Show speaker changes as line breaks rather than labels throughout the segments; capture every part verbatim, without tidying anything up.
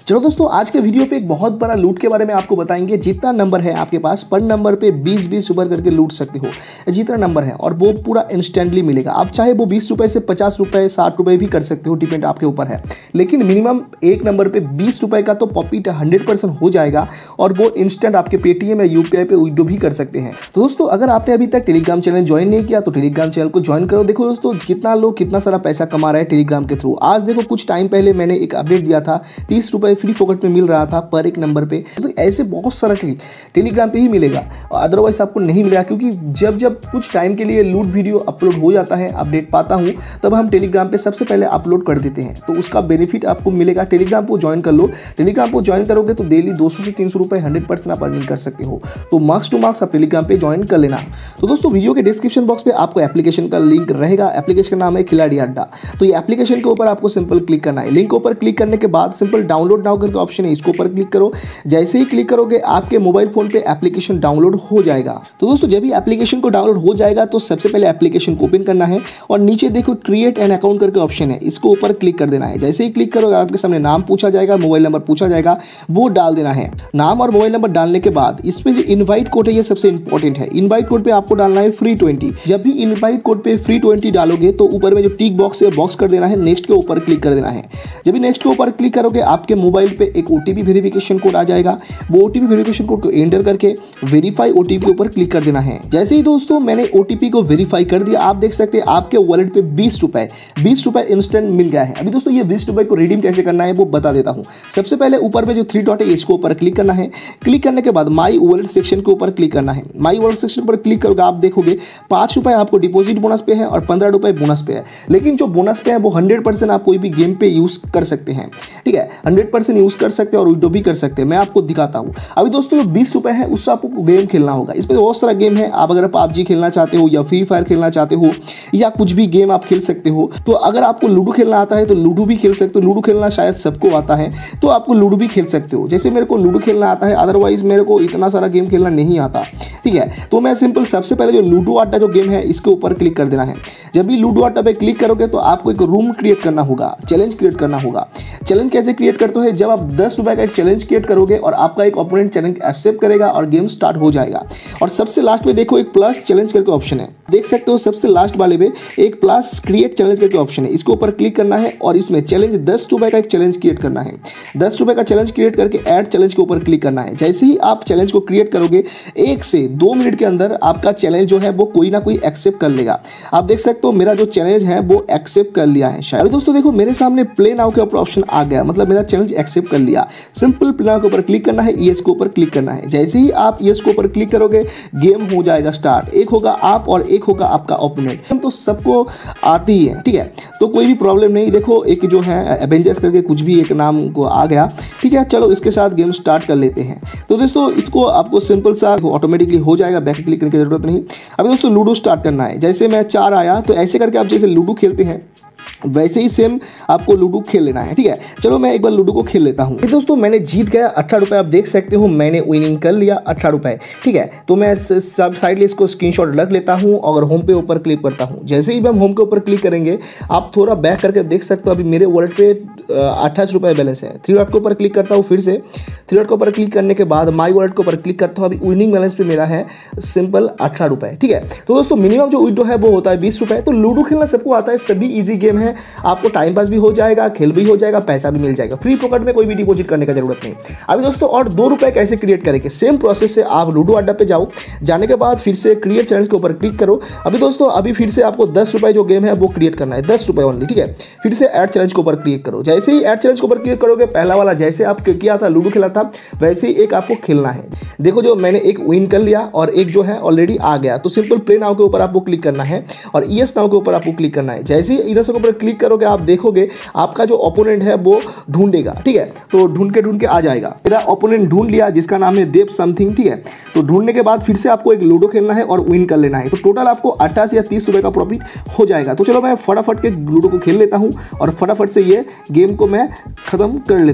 चलो दोस्तों, आज के वीडियो पे एक बहुत बड़ा लूट के बारे में आपको बताएंगे। जितना नंबर है आपके पास, पर नंबर पे बीस बीस रुपए करके लूट सकते हो। जितना नंबर है और वो पूरा इंस्टेंटली मिलेगा। आप चाहे वो बीस रुपए से पचास रुपए साठ रुपए भी कर सकते हो, डिपेंड आपके ऊपर है। लेकिन मिनिमम एक नंबर पे बीस रुपए का तो प्रॉफिट हंड्रेड परसेंट हो जाएगा और वो इंस्टेंट आपके पेटीएम या यूपीआई पे विड्रॉ भी कर सकते हैं। तो दोस्तों, अगर आपने अभी तक टेलीग्राम चैनल ज्वाइन नहीं किया तो टेलीग्राम चैनल को ज्वाइन करो। देखो दोस्तों, कितना लोग कितना सारा पैसा कमा रहा है टेलीग्राम के थ्रू। आज देखो, कुछ टाइम पहले मैंने एक अपडेट दिया था, तीस रुपए फ्री फोकट में मिल रहा था पर एक नंबर पे। तो ऐसे बहुत सारा टेलीग्राम पे ही मिलेगा, अदरवाइज आपको नहीं मिलेगा। क्योंकि जब जब कुछ टाइम के लिए लूट वीडियो अपलोड हो जाता है, अपडेट पाता हूँ, तब हम टेलीग्राम पे सबसे पहले अपलोड कर देते हैं। तो उसका बेनिफिट आपको मिलेगा। टेलीग्राम को ज्वाइन कर लो। टेलीग्राम को ज्वाइन करोगे तो डेली दो सौ से तीन सौ रुपए हंड्रेड परसेंट आप अर्निंग कर सकते हो। तो मार्क्स टू मार्क्स आप टेलीग्राम पे ज्वाइन कर लेना। तो दोस्तों, वीडियो के डिस्क्रिप्शन बॉक्स पे आपको एप्लीकेशन का लिंक रहेगा। एप्लीकेशन का नाम है खिलाड़ी अड्डा। तो ये एप्लीकेशन के ऊपर आपको सिंपल क्लिक करना है। लिंक ऊपर क्लिक करने के बाद सिंपल डाउनलोड नाउ करके ऑप्शन है, इसको ऊपर क्लिक करो। जैसे ही क्लिक करोगे आपके मोबाइल फोन पे एप्लीकेशन डाउनलोड हो जाएगा। तो दोस्तों, जब भी एप्लीकेशन को डाउनलोड हो जाएगा तो सबसे पहले एप्लीकेशन को ओपन करना है और नीचे देखो क्रिएट एन अकाउंट करके ऑप्शन है, इसको ऊपर क्लिक कर देना है। जैसे ही क्लिक करोगे आपके सामने नाम पूछा जाएगा, मोबाइल नंबर पूछा जाएगा, वो डाल देना है। नाम और मोबाइल नंबर डालने के बाद इसमें जो इनवाइट कोड है ये सबसे इंपॉर्टेंट है। इनवाइट कोड पे आपको डालना है फ्री ट्वेंटी। जब भी इनवाइट कोड पे फ्री ट्वेंटी डालोगे तो ऊपर में जो टिक बॉक्स है बॉक्स कर देना है, नेक्स्ट के ऊपर क्लिक कर देना है। जब भी नेक्स्ट के ऊपर क्लिक करोगे आपके मोबाइल पे एक ओटीपी वेरिफिकेशन कोड आ जाएगा। वो ओटीपी वेरिफिकेशन कोड को एंटर करके वेरीफाई ओटीपी के ऊपर क्लिक कर देना है। जैसे ही दोस्तों मैंने ओटीपी को वेरीफाई कर दिया, आप देख सकते हैं आपके वॉलेट पे बीस रुपए बीस रुपए इंस्टेंट मिल गया है। अभी दोस्तों, ये बीस रुपए को रिडीम कैसे करना है वो बता देता हूं। सबसे पहले ऊपर में जो थ्री डॉट है इसको ऊपर क्लिक करना है। क्लिक करने के बाद माई वॉलेट सेक्शन के ऊपर क्लिक करना है। माई वॉलेट सेक्शन पर क्लिक करोगे आप देखोगे पांच रुपए आपको डिपॉजिट बोनस पे है और पंद्रह रुपए बोनस पे है। लेकिन जो बोनस पे है वो हंड्रेड परसेंट आप कोई भी गेम पे यूज कर सकते हैं। ठीक है, हंड्रेड परसेंट यूज कर सकते हैं और विड्रॉ भी कर सकते हैं। मैं आपको दिखाता हूँ। अभी दोस्तों, जो बीस रुपए है उससे आपको गेम खेलना होगा। इसमें बहुत सारा गेम है। आप अगर पबजी खेलना चाहते हो या फ्री फायर खेलना चाहते हो या कुछ भी गेम आप खेल सकते हो। तो अगर आपको लूडो खेलना आता है तो लूडो भी खेल सकते हो। लूडो खेलना शायद सबको आता है, तो आपको लूडो भी खेल सकते हो। जैसे मेरे को लूडो खेलना आता है, अदरवाइज मेरे को इतना सारा गेम खेलना नहीं आता। ठीक है, तो मैं सिंपल सबसे पहले जो लूडो अड्डा जो गेम है इसके ऊपर क्लिक कर देना है। जब भी लूडो अड्डा पे क्लिक करोगे तो आपको एक रूम क्रिएट करना होगा, चैलेंज क्रिएट करना होगा। चैलेंज कैसे क्रिएट करते हो? जब आप दस रुपए का एक चैलेंज क्रिएट करोगे और आपका एक ओपोनेंट चैलेंज एक्सेप्ट करेगा और गेम स्टार्ट हो जाएगा। और सबसे लास्ट में देखो एक प्लस चैलेंज करके ऑप्शन है, देख सकते हो सबसे लास्ट वाले में एक प्लस क्रिएट चैलेंज करके ऑप्शन है, इसको ऊपर क्लिक करना है और इसमें चैलेंज दस रुपए का एक चैलेंज क्रिएट करना है। दस रुपए का चैलेंज क्रिएट करके ऐड चैलेंज के ऊपर क्लिक करना है। जैसे ही आप चैलेंज को क्रिएट करोगे एक से दो मिनट के अंदर आपका चैलेंज जो है वो कोई ना कोई एक्सेप्ट कर लेगा। आप देख सकते हो मेरा जो चैलेंज है वो एक्सेप्ट कर लिया है शायद। अभी दोस्तों देखो, मेरे सामने प्ले नाउ के ऊपर ऑप्शन आ गया, मतलब मेरा चैलेंज एक्सेप्ट कर लिया। सिंपल प्ले नाउ के ऊपर क्लिक करना है, यस के ऊपर क्लिक करना है। जैसे ही आप यस के ऊपर क्लिक करोगे गेम हो जाएगा स्टार्ट। एक होगा आप और एक होगा आपका ओपोनेंट। हम तो सबको आती है, ठीक है, तो कोई भी प्रॉब्लम नहीं। देखो एक जो है एवेंजर्स करके कुछ भी एक नाम को आ गया। ठीक है, चलो इसके साथ गेम स्टार्ट कर लेते हैं। तो दोस्तों, इसको आपको सिंपल सा ऑटोमेटिकली हो जाएगा, बैक क्लिक करने की जरूरत नहीं। अभी दोस्तों लूडो स्टार्ट करना है। जैसे मैं चार आया तो ऐसे करके आप जैसे लूडो खेलते हैं वैसे ही सेम आपको लूडो खेल लेना है। ठीक है, चलो मैं एक बार लूडो को खेल लेता हूँ। दोस्तों, मैंने जीत गया अठारह रुपए। आप देख सकते हो मैंने विनिंग कर लिया अठारह रुपए। ठीक है, तो मैं सब साइड इसको स्क्रीनशॉट रख लेता हूँ और होम पे ऊपर क्लिक करता हूँ। जैसे ही हम होम के ऊपर क्लिक करेंगे आप थोड़ा बैक करके देख सकते हो अभी मेरे वॉलेट पे अट्ठाईस रुपये बैलेंस है। थ्री डॉट के ऊपर क्लिक करता हूँ, फिर से थ्री डॉट के ऊपर क्लिक करने के बाद माई वॉलेट के ऊपर क्लिक करता हूँ। अभी विनिंग बैलेंस पे मेरा है सिंपल अठारह रुपये। ठीक है, तो दोस्तों मिनिमम जो विड्रॉ है वो होता है बीस रुपये। तो लूडो खेलना सबको आता है, सभी ईजी गेम है। आपको टाइम पास भी हो जाएगा, खेल भी हो जाएगा, पैसा भी मिल जाएगा। फ्री पॉकेट में कोई भी डिपॉजिट करने का जरूरत नहीं। अभी दोस्तों, और दो रुपए कैसे क्रिएट करेंगे? सेम प्रोसेस से आप लूडो अड्डा पे जाओ, जाने के बाद फिर से क्रिएट चैलेंज के ऊपर क्लिक करो। अभी दोस्तों, अभी फिर से आपको दस रुपए जो गेम है वो क्रिएट करना है, दस रुपए ओनली। ठीक है, फिर से ऐड चैलेंज के ऊपर क्लिक करो। जैसे ही ऐड चैलेंज के ऊपर क्लिक करोगे पहला वाला जैसे आप किया था लूडो खेला था वैसे ही एक आपको खेलना है। देखो, जो मैंने एक विन कर लिया और एक जो है ऑलरेडी आ गया। तो सिंपल प्ले नाउ के ऊपर आपको क्लिक करना है और यस नाउ के ऊपर आपको क्लिक करना है। जैसे ही यस के ऊपर क्लिक करोगे आप देखोगे आपका जो ओपोनेंट है वो ढूंढेगा। ठीक है, तो ढूंढ के ढूंढ के आ जाएगा। मेरा ओपोनेंट ढूंढ लिया जिसका नाम है देव समथिंग। ठीक है, तो ढूंढने के बाद फिर से आपको एक लूडो खेलना है और विन कर लेना है। तो टोटल आपको अट्ठाईस या तीस रुपए का प्रॉफिट हो जाएगा। तो चलो मैं फटाफट के लूडो को खेल लेता हूँ और फटाफट से ये गेम को मैं खत्म कर लेता हूँ।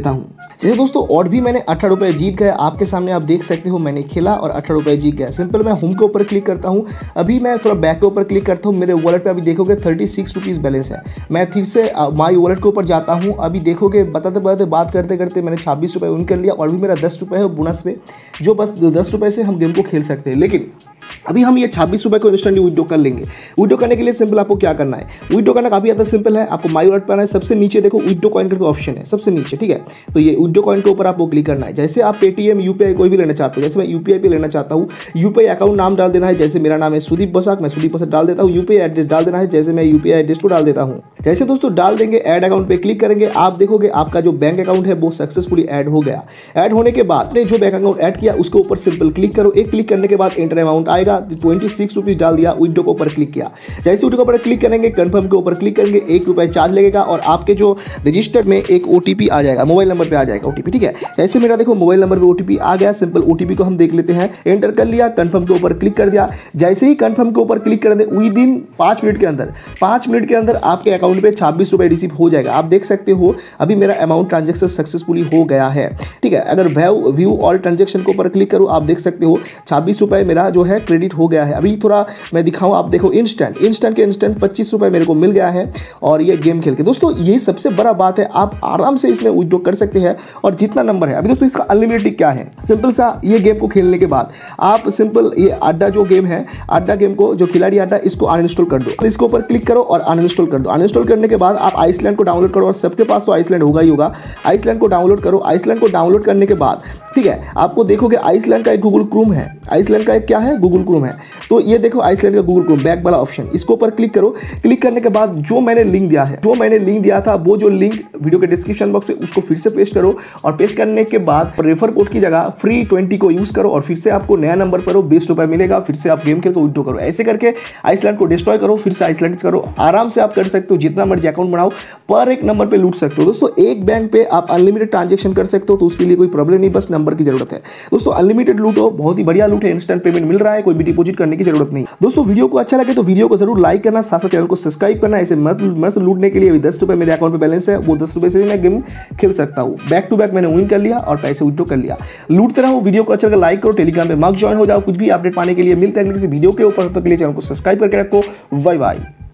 जैसे दोस्तों और भी मैंने अठारह रुपये जीत गए, आपके सामने आप देख सकते हो मैंने खेला और अठारह रुपये जीत गया। सिंपल मैं होम के ऊपर क्लिक करता हूँ, अभी मैं थोड़ा बैक के ऊपर क्लिक करता हूँ, मेरे वॉलेट पे अभी देखोगे थर्टी सिक्स रुपीज़ बैलेंस है। मैं फिर से माई वॉलेट के ऊपर जाता हूँ, अभी देखोगे बताते बताते बात करते करते मैंने छब्बीस रुपये विन कर लिया और भी मेरा दस रुपये है बोनस पे, जो बस दस रुपये से हम गेम को खेल सकते हैं। लेकिन अभी हम ये छब्बीस रुपये को इंस्टेंटली विड्रॉ कर लेंगे। विड्रॉ करने के लिए सिंपल आपको क्या करना है, विड्रॉ करना काफ़ी ज़्यादा सिंपल है। आपको माई वॉलेट पर आना है, सबसे नीचे देखो विड्रॉ कॉइन करके ऑप्शन है सबसे नीचे, ठीक है। तो ये विड्रॉ कॉइन के ऊपर आपको क्लिक करना है। जैसे आप पेटीएम यूपीआई कोई भी लेना चाहते हो, जैसे मैं यूपीआई पे लेना चाहता हूँ, यूपीआई अकाउंट नाम डाल देना है, जैसे मेरा नाम है सुदीप बसाक, मैं सुदीप बसाक डाल देता हूँ। यूपीआई एड्रेस डाल देना है, जैसे मैं यूपीआई एड्रेस को डाल देता हूँ। जैसे दोस्तों डाल देंगे, ऐड अकाउंट पे क्लिक करेंगे, आप देखोगे आपका जो बैंक अकाउंट है वो सक्सेसफुली ऐड हो गया। ऐड होने के बाद आपने जो बैंक अकाउंट ऐड किया उसके ऊपर सिंपल क्लिक करो। एक क्लिक करने के बाद एंटर अमाउंट आएगा, ट्वेंटी सिक्स रुपीज डाल दिया, विड्रॉ के ऊपर क्लिक किया। जैसे विड्रॉ के ऊपर क्लिक करेंगे, कंफर्म के ऊपर क्लिक करेंगे, एक रुपये चार्ज लगेगा और आपके जो रजिस्टर्ड में एक ओटीपी आ जाएगा, मोबाइल नंबर पे आ जाएगा ओटीपी, ठीक है। जैसे मेरा देखो मोबाइल नंबर पे ओटीपी आ गया, सिंपल ओटीपी को हम देख लेते हैं, एंटर कर लिया, कंफर्म के ऊपर क्लिक कर दिया। जैसे ही कंफर्म के ऊपर क्लिक कर दे, विद इन पाँच मिनट के अंदर पाँच मिनट के अंदर आपके अकाउंट पे छब्बीस रुपये रिसीव हो जाएगा। आप देख सकते हो अभी मेरा अमाउंट ट्रांजेक्शन सक्सेसफुली हो गया है, ठीक है। अगर व्यू व्यू ऑल ट्रांजेक्शन के ऊपर क्लिक करूँ, आप देख सकते हो छब्बीस रुपये मेरा जो है क्रेडिट हो गया है। अभी थोड़ा मैं दिखाऊँ, आप देखो इंस्टेंट इंस्टेंट के इंस्टेंट पच्चीस रुपये मेरे को मिल गया है और ये गेम खेल के। दोस्तों ये सबसे बड़ा बात है, आप आराम से इसमें विड्रॉ कर सकते हैं और जितना नंबर है। अभी दोस्तों इसका अनलिमिटेड क्या है, सिंपल सा ये गेम को खेलने के बाद आप सिंपल ये अड्डा जो गेम है, अड्डा गेम को जो खिलाड़ी अड्डा, इसको अनइंस्टॉल कर दो। इसके ऊपर क्लिक करो और अनइंस्टॉल कर दो। अनइंस्टॉल करने के बाद आप आइसलैंड को डाउनलोड करो और सबके पास तो आइसलैंड होगा ही होगा। आइसलैंड को डाउनलोड करो। आइसलैंड को डाउनलोड करने के बाद ठीक है, आपको देखोगे आइसलैंड का एक गूगल क्रोम है, आइसलैंड का एक क्या है गूगल क्रोम है। तो ये देखो आइसलैंड का गूगल क्रोम बैक वाला ऑप्शन, इसके ऊपर क्लिक करो। क्लिक करने के बाद जो मैंने लिंक दिया है, जो मैंने लिंक दिया था, वो जो लिंक वीडियो के डिस्क्रिप्शन बॉक्स में, उसको फिर से पेस्ट करो और पेस्ट करने के बाद रेफर कोड की जगह फ्री ट्वेंटी को यूज करो और फिर से आपको नया नंबर पर बीस रुपए मिलेगा। फिर से आप गेम खेल कर विड्रॉ करो। ऐसे करके आइसलैंड को डिस्ट्रॉय करो, फिर से आइसलैंड करो। आराम से आप कर सकते हो, जितना मर्जी अकाउंट बनाओ, पर एक नंबर पे लूट सकते हो। दोस्तों एक बैंक पे आप अनलिमिटेड ट्रांजेक्शन कर सकते हो, तो उसके लिए कोई प्रॉब्लम नहीं, बस नंबर की जरूरत है। दोस्तों अनलिमिटेड लूट हो, बहुत ही बढ़िया लूट है, इंस्टेंट पेमेंट मिल रहा है, कोई भी डिपॉजिट करने की जरूरत नहीं। दोस्तों वीडियो को अच्छा लगे तो वीडियो को जरूर लाइक करना, साथ साथ चैनल को सब्सक्राइब करना। ऐसे मत मस्त लूटने के लिए अभी दस रुपए मेरे अकाउंट में बैलेंस है, वो दस रुपए से भी मैं गेम खेल सकता हूँ। बैक टू बैक मैंने विन कर लिया और पैसे विड्रॉ कर लिया। लूटते रहो। वीडियो को अच्छा लगे लाइक करो, टेलीग्राम पे मग ज्वाइन हो जाओ। कुछ भी अपडेट पाने के लिए मिलते हैं किसी वीडियो के ऊपर, तब तक के लिए चैनल को सब्सक्राइब करके रखो। Bye bye.